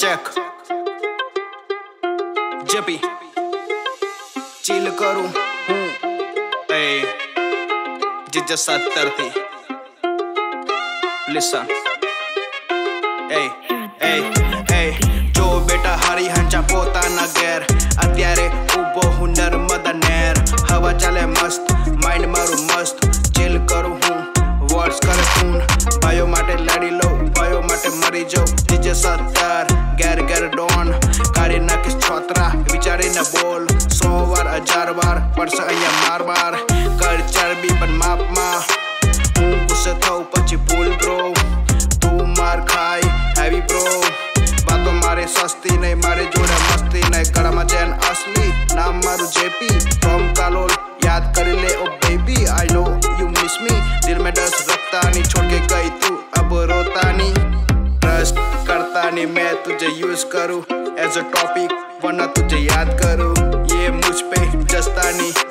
check JP chill करूं जिज्जा 70 थी listen जो बेटा हरी हंचा पोताना घेर अत्यारे उभो हूँ नर्मदा नेर हवा चले मस्त माइंड मारू मस्त चिल करूं हूँ वर्ड्स करे खून भाइयों माटे लड़ी लो भाइयों माटे मरी जाओ जिज्जा 70 घेर घेर डॉन काढ़ी नाखीश छोतरा विचारी न बोल 100 વાર 1000 વાર પડશે અહીંયા માર માર કર ચરબી પણ માપમાં હું ગુસ્સે થાઉં પછી ભૂલ બ્રો તું માર ખાય હેવી બ્રો વાતો મારે સસ્તી નહીં મારે જોડે મસ્તી નહીં કળામાં જેન असली નામ મારું જેપી फ्रॉम કાલોલ याद કરી ले oh baby I know you miss me दिल में डस रखता नहीं छोड़ के गई तू अब रोता नहीं ट्रस्ट करता नहीं मैं तुझे यूज करूं एज अ टॉपिक वरना तुझे याद करूं ये मुझ पे जस्ता नहीं